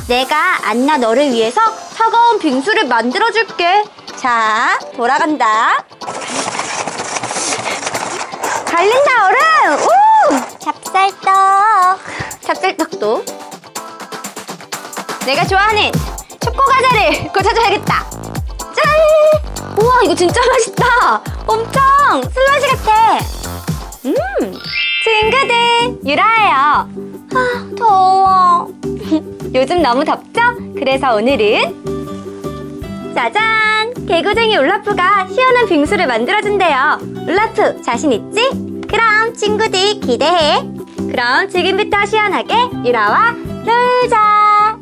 내가 안나 너를 위해서 차가운 빙수를 만들어줄게. 자, 돌아간다. 갈린다, 얼음! 우! 찹쌀떡. 찹쌀떡도. 내가 좋아하는 초코과자를 꽂아줘야겠다. 짠! 우와, 이거 진짜 맛있다. 엄청 슬러시 같아. 친구들, 유라예요. 아, 더워. 요즘 너무 덥죠? 그래서 오늘은 짜잔! 개구쟁이 울라프가 시원한 빙수를 만들어준대요. 울라프, 자신 있지? 그럼 친구들 기대해. 그럼 지금부터 시원하게 유라와 놀자.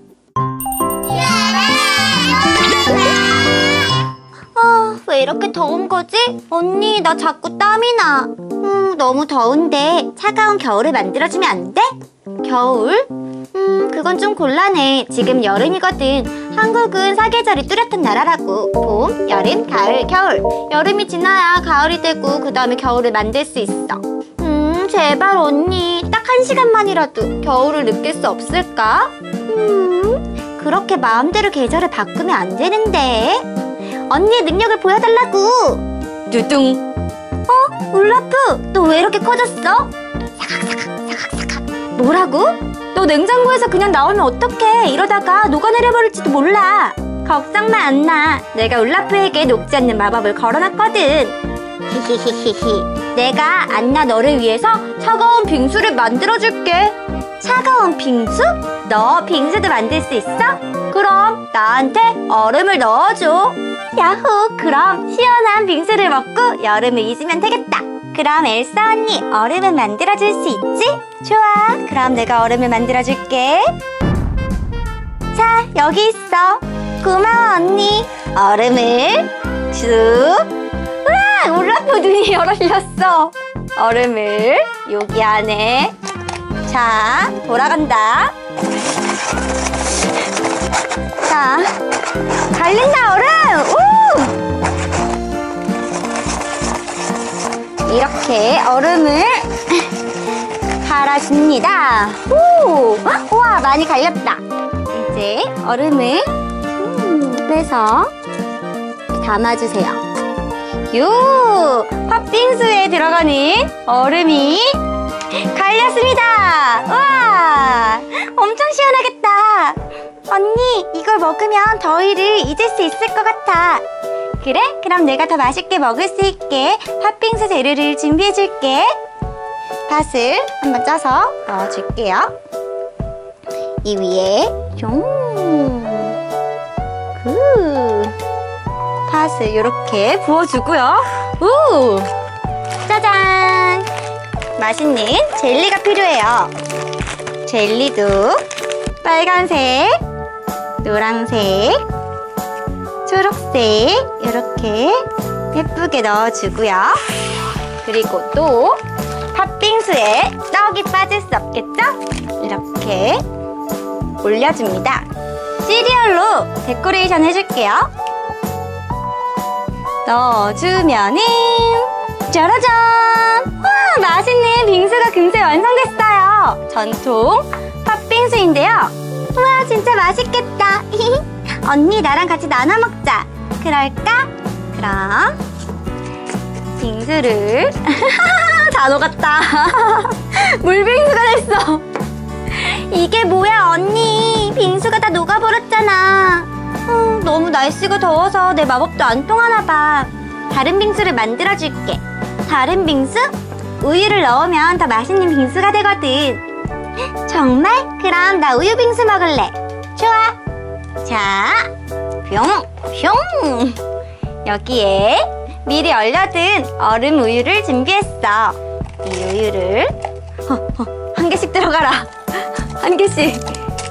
왜 이렇게 더운 거지? 언니, 나 자꾸 땀이 나. 너무 더운데 차가운 겨울을 만들어주면 안 돼? 겨울? 그건 좀 곤란해. 지금 여름이거든. 한국은 사계절이 뚜렷한 나라라고. 봄, 여름, 가을, 겨울. 여름이 지나야 가을이 되고 그 다음에 겨울을 만들 수 있어. 제발 언니, 딱 1시간만이라도 겨울을 느낄 수 없을까? 그렇게 마음대로 계절을 바꾸면 안 되는데. 언니의 능력을 보여달라고. 뚜둥. 울라프, 너 왜 이렇게 커졌어? 사각사각. 뭐라고? 너 냉장고에서 그냥 나오면 어떡해. 이러다가 녹아내려버릴지도 몰라. 걱정만 안 나. 내가 울라프에게 녹지 않는 마법을 걸어놨거든. 히히히히히. 내가 안나 너를 위해서 차가운 빙수를 만들어줄게. 차가운 빙수? 너 빙수도 만들 수 있어? 그럼 나한테 얼음을 넣어줘. 야호! 그럼 시원한 빙수를 먹고 여름을 잊으면 되겠다. 그럼 엘사 언니, 얼음을 만들어줄 수 있지? 좋아, 그럼 내가 얼음을 만들어줄게. 자, 여기 있어. 고마워 언니. 얼음을 쭉. 우와, 울라프 눈이 열렸어. 얼음을 여기 안에. 자, 돌아간다. 자, 갈린다, 얼음! 우! 이렇게 얼음을 갈아줍니다. 오! 우와, 많이 갈렸다. 이제 얼음을 빼서 담아주세요. 요! 팥빙수에 들어가는 얼음이 갈렸습니다. 우와! 엄청 시원하겠다. 언니, 이걸 먹으면 더위를 잊을 수 있을 것 같아. 그래? 그럼 내가 더 맛있게 먹을 수 있게 팥빙수 재료를 준비해줄게. 팥을 한번 쪄서 넣어줄게요. 이 위에 팥을 이렇게 부어주고요. 우! 짜잔! 맛있는 젤리가 필요해요. 젤리도 빨간색, 노란색, 초록색 이렇게 예쁘게 넣어주고요. 그리고 또 팥빙수에 떡이 빠질 수 없겠죠? 이렇게 올려줍니다. 시리얼로 데코레이션 해줄게요. 넣어주면은 짜라잔! 와, 맛있는 빙수가 금세 완성됐어요. 전통 팥빙수인데요. 우와, 진짜 맛있겠다. 언니, 나랑 같이 나눠 먹자. 그럴까? 그럼 빙수를 다 녹았다. 물빙수가 됐어. 이게 뭐야, 언니. 빙수가 다 녹아버렸잖아. 너무 날씨가 더워서 내 마법도 안 통하나 봐. 다른 빙수를 만들어줄게. 다른 빙수? 우유를 넣으면 더 맛있는 빙수가 되거든. 정말? 그럼 나 우유 빙수 먹을래. 좋아. 자, 뿅! 여기에 미리 얼려둔 얼음 우유를 준비했어. 이 우유를 한 개씩 들어가라. 한 개씩.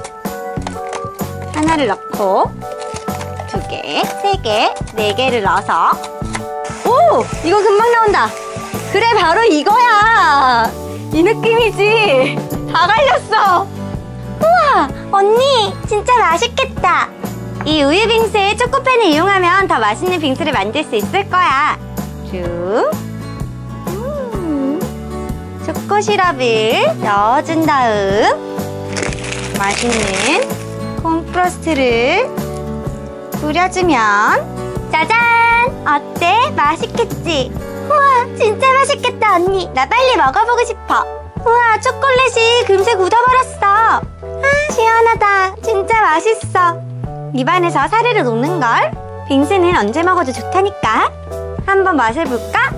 하나를 넣고 2개, 3개, 4개를 넣어서. 오! 이거 금방 나온다. 그래, 바로 이거야. 이 느낌이지. 다 갈렸어. 우와, 언니, 진짜 맛있겠다. 이 우유 빙수에 초코펜을 이용하면 더 맛있는 빙수를 만들 수 있을 거야. 쭉. 초코 시럽을 넣어준 다음 맛있는 콘프로스트를 뿌려주면 짜잔! 어때? 맛있겠지? 우와, 진짜 맛있겠다, 언니. 나 빨리 먹어보고 싶어. 우와, 초콜릿이 금세 굳어버렸어. 아, 시원하다. 진짜 맛있어. 입안에서 사르르 녹는걸? 빙수는 언제 먹어도 좋다니까. 한번 맛을 볼까?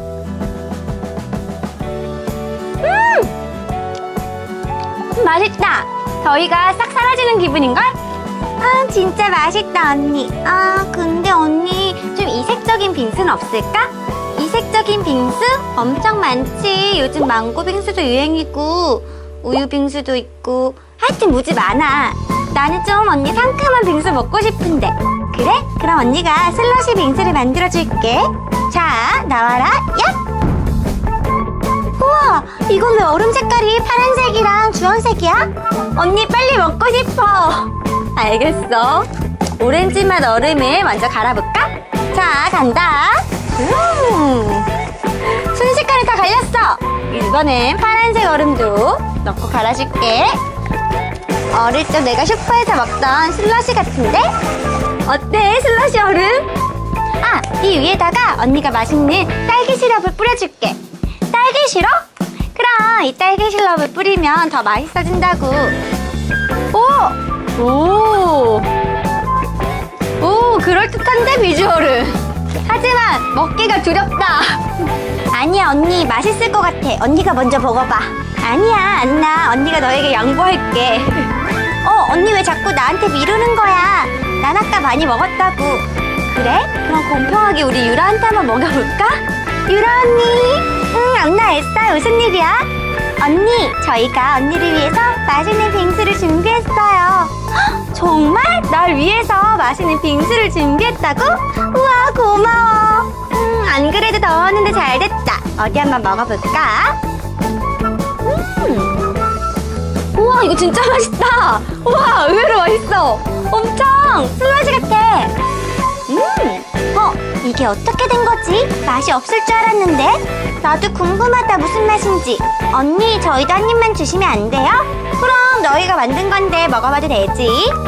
맛있다. 더위가 싹 사라지는 기분인걸? 아, 진짜 맛있다, 언니. 아, 근데 언니 좀 이색적인 빙수는 없을까? 이색적인 빙수? 엄청 많지. 요즘 망고 빙수도 유행이고 우유 빙수도 있고 하여튼 무지 많아. 나는 좀 언니 상큼한 빙수 먹고 싶은데. 그래? 그럼 언니가 슬러시 빙수를 만들어줄게. 자, 나와라. 야! 우와, 이건 왜 얼음 색깔이 파란색이랑 주황색이야? 언니 빨리 먹고 싶어. 알겠어. 오렌지 맛 얼음을 먼저 갈아볼까? 자, 간다. 순식간에 다 갈렸어. 이번엔 파란색 얼음도 넣고 갈아줄게. 어릴 적 내가 슈퍼에서 먹던 슬러시 같은데? 어때, 슬러시 얼음? 아, 이 위에다가 언니가 맛있는 딸기 시럽을 뿌려줄게. 딸기 시럽? 그럼 이 딸기 시럽을 뿌리면 더 맛있어진다고. 오, 그럴듯한데, 비주얼은. 하지만 먹기가 두렵다. 아니야, 언니 맛있을 것 같아. 언니가 먼저 먹어봐. 아니야, 안나. 언니가 너에게 양보할게. 언니 왜 자꾸 나한테 미루는 거야? 난 아까 많이 먹었다고. 그래? 그럼 공평하게 우리 유라한테 한번 먹여볼까? 유라 언니. 응, 안나, 애써. 무슨 일이야? 언니, 저희가 언니를 위해서 맛있는 빙수를 준비했어요. 헉, 정말? 날 위해서 맛있는 빙수를 준비했다고? 우와, 고마워. 안 그래도 더웠는데 잘 됐다. 어디 한번 먹어볼까? 우와, 이거 진짜 맛있다. 우와, 의외로 맛있어. 엄청 슬러시 같아. 이게 어떻게 된 거지? 맛이 없을 줄 알았는데. 나도 궁금하다, 무슨 맛인지. 언니, 저희도 한 입만 주시면 안 돼요? 그럼 너희가 만든 건데 먹어봐도 되지.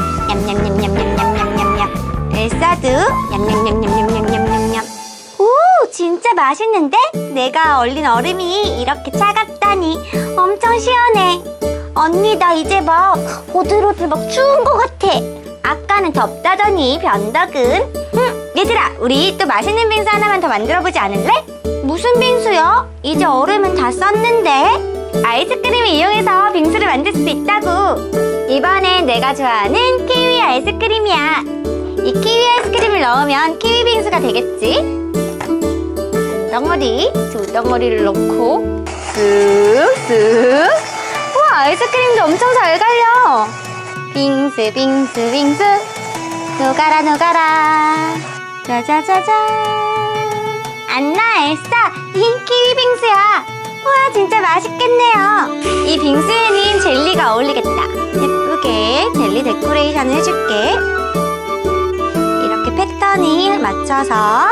냠냠냠냠냠냠냠냠냠. 엘사도 냠냠냠냠냠냠냠냠. 오, 진짜 맛있는데? 내가 얼린 얼음이 이렇게 차갑다니 엄청 시원해. 언니, 나 이제 막 오들오들 막 추운 것 같아. 아까는 덥다더니 변덕은. 얘들아, 우리 또 맛있는 빙수 하나만 더 만들어보지 않을래? 무슨 빙수요? 이제 얼음은 다 썼는데. 아이스크림을 이용해서 빙수를 만들 수 있다고. 이번엔 내가 좋아하는 키위 아이스크림이야. 이 키위 아이스크림을 넣으면 키위 빙수가 되겠지? 덩어리, 두 덩어리를 넣고 쓱쓱. 우와, 아이스크림도 엄청 잘 갈려. 빙수 빙수 빙수 녹아라 녹아라. 짜자자잔. 안나, 엘사, 이 키위 빙수야. 우와, 진짜 맛있겠네요. 이 빙수에는 젤리가 어울리겠다. 예쁘게 젤리 데코레이션을 해줄게. 이렇게 패턴을 맞춰서.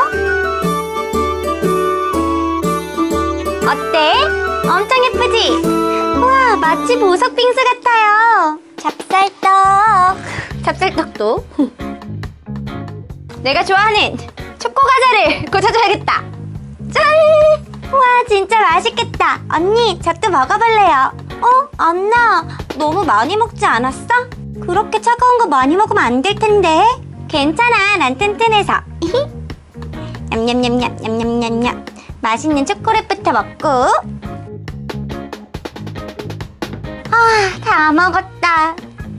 어때? 엄청 예쁘지? 우와, 마치 보석 빙수 같아요. 찹쌀떡도 내가 좋아하는 초코 과자를 꽂아줘야겠다. 짠! 우와, 진짜 맛있겠다. 언니, 저 또 먹어볼래요. 안나, 너무 많이 먹지 않았어? 그렇게 차가운 거 많이 먹으면 안 될 텐데. 괜찮아, 난 튼튼해서. 냠냠냠냠 냠냠냠냠. 맛있는 초콜릿부터 먹고. 다 먹었다.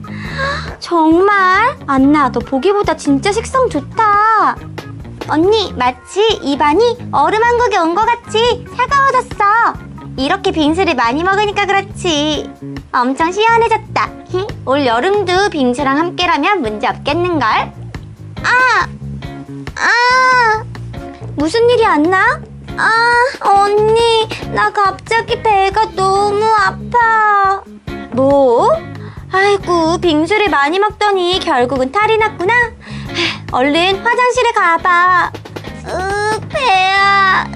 정말? 안나, 너 보기보다 진짜 식성 좋다. 언니, 마치 입안이 얼음 한국에 온 것 같이 차가워졌어. 이렇게 빙수를 많이 먹으니까 그렇지. 엄청 시원해졌다. 올 여름도 빙수랑 함께라면 문제 없겠는걸? 무슨 일이 안나? 언니, 나 갑자기 배가 너무 아파. 뭐? 아이고, 빙수를 많이 먹더니 결국은 탈이 났구나. 얼른 화장실에 가봐. 배야.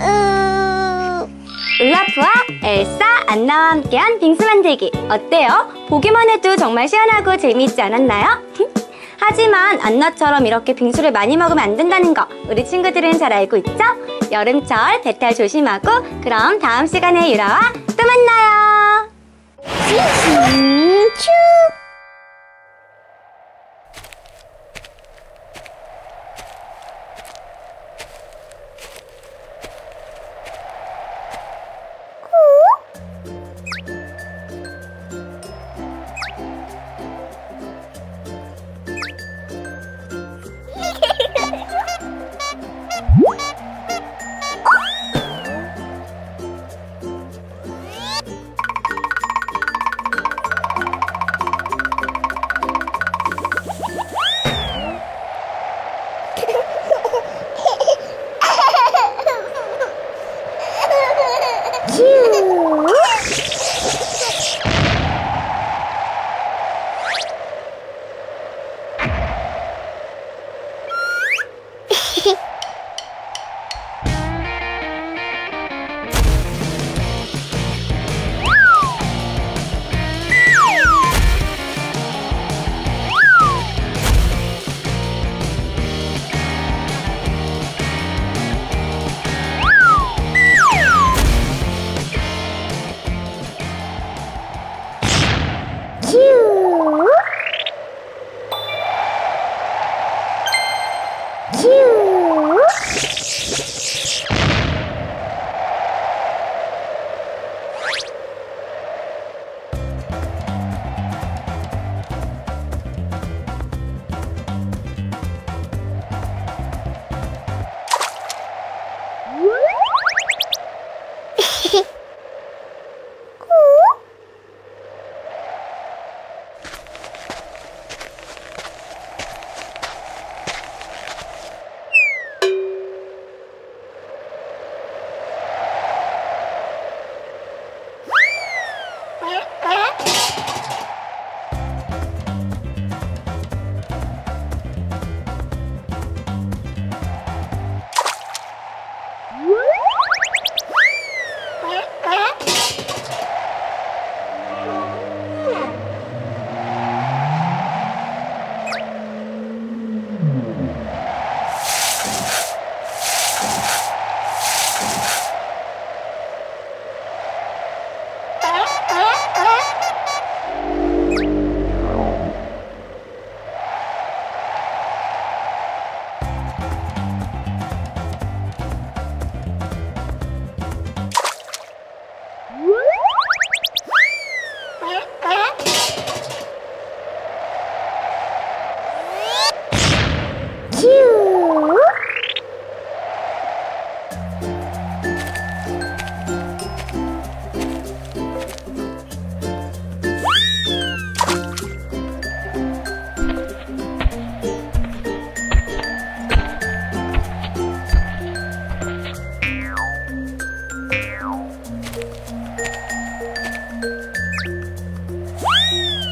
울라프와 엘사, 안나와 함께한 빙수 만들기 어때요? 보기만 해도 정말 시원하고 재미있지 않았나요? 하지만 안나처럼 이렇게 빙수를 많이 먹으면 안 된다는 거 우리 친구들은 잘 알고 있죠? 여름철 배탈 조심하고 그럼 다음 시간에 유라와 또 만나요. 슈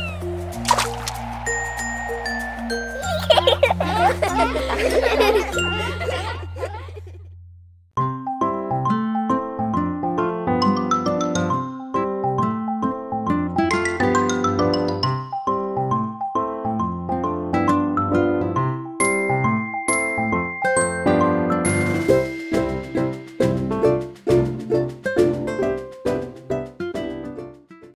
Ha ha ha!